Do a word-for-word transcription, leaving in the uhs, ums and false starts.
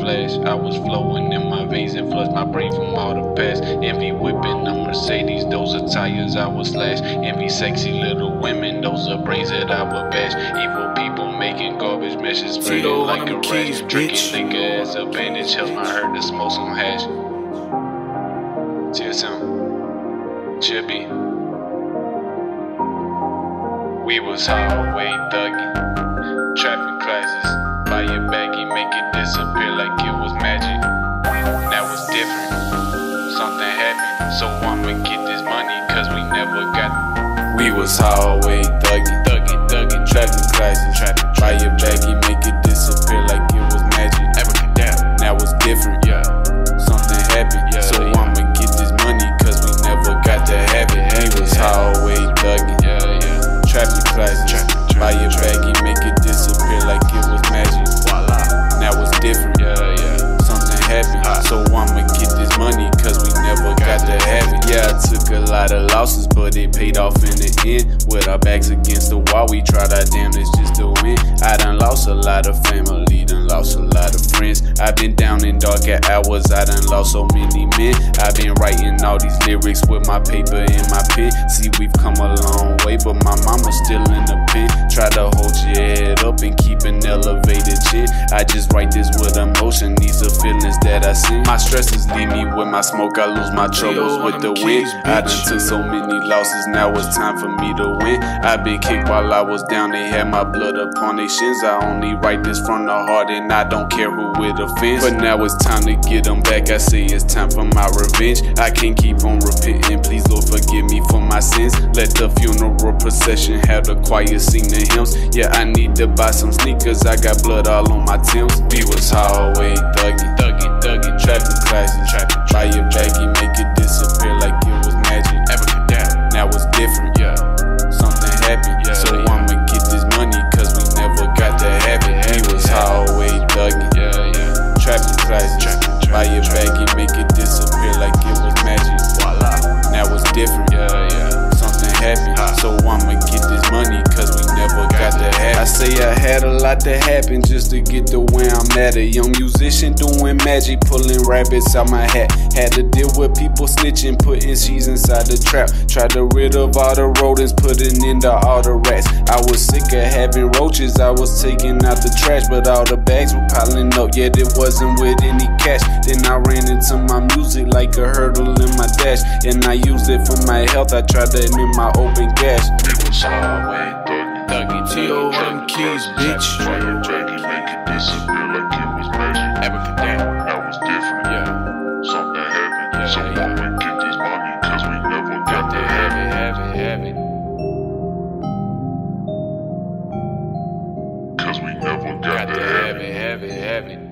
flash. I was flowing in my veins and flushed my brain from all the past. Envy whipping a Mercedes, those are tires I would slash. Envy sexy little women, those are brains that I would bash. Evil people making garbage meshes, spreading Tyto like on a them rash. keys, Drinking bitch. liquor as a bandage helps my hurt to smoke some hash. Cheers, him. Chippy. We was highway thuggin', traffic classes. Buy your baggie, make it disappear like it was magic. That was different, something happened, so I'ma get this money cause we never got it. We was highway thuggin', thuggin', thuggin', traffic classes. Traffic, buy your baggie, make it disappear like it was magic. That was different, yeah. Something happened, yeah, so yeah. I'ma get this money cause we never got to have it. We was highway thuggin', yeah, yeah. Traffic classes, buy your baggie, make it disappear like it was magic. Voila, that was different, yeah, yeah. Something happened, ah. So I'ma get this money cause we never got to have it. Yeah, I took a lot of losses, but it paid off in the end. With our backs against the wall, we tried our damnedest just to win. I done lost a lot of family, done lost a lot of friends. I've been down in darker hours, I done lost so many men. I've been writing all these lyrics with my paper and my pen. See, we've come a long way, but my mama's still in the pen. Try to hold your head up and keep an elevated chin. I just write this with emotion, these are feelings that I see. My stresses leave me with my smoke, I lose my troubles with the wind. I done took so many losses, now it's time for me to win. I been kicked while I was down, they had my blood upon their shins. I only write this from the heart and I don't care who it offends. But now it's time to get them back, I say it's time for my revenge. I can't keep on repenting, please Lord forgive me for my sins. Let the funeral procession have the choir sing the hymns. Yeah, I need to buy some sneakers, I got blood all on my Timbs. We was highway thuggin', thuggin', thuggin', traffic classes. Buy your baggie, make it disappear like it was magic. That was different, yeah. Something happened, yeah, so yeah. I'ma get this money cause we never got to have it. We was highway thuggin', yeah, yeah. Traffic classes. Buy your baggie, make it disappear like it was magic. Voila, that was different, yeah, yeah. Something happened, so I'ma get this money cause we never got to have it. I say I had a lot to happen just to get to where I'm at. A young musician doing magic, pulling rabbits out my hat. Had to deal with people snitching, putting sheets inside the trap. Tried to rid of all the rodents, putting into all the rats. I was sick of having roaches, I was taking out the trash, but all the bags were piling up, yet it wasn't with any cash. Then I ran into my music like a hurdle in my dash, and I used it for my health, I tried to admit my open gash. It was highway thuggin', thuggin', Tyto on them keys, bitch. Buy your baggie, make it disappear like it was magic. That was different, yeah. Something happened, yeah, so yeah. I'ma get this money cause we never got to have it, have it, have it. Cause we never got, got to have it, have it, have it.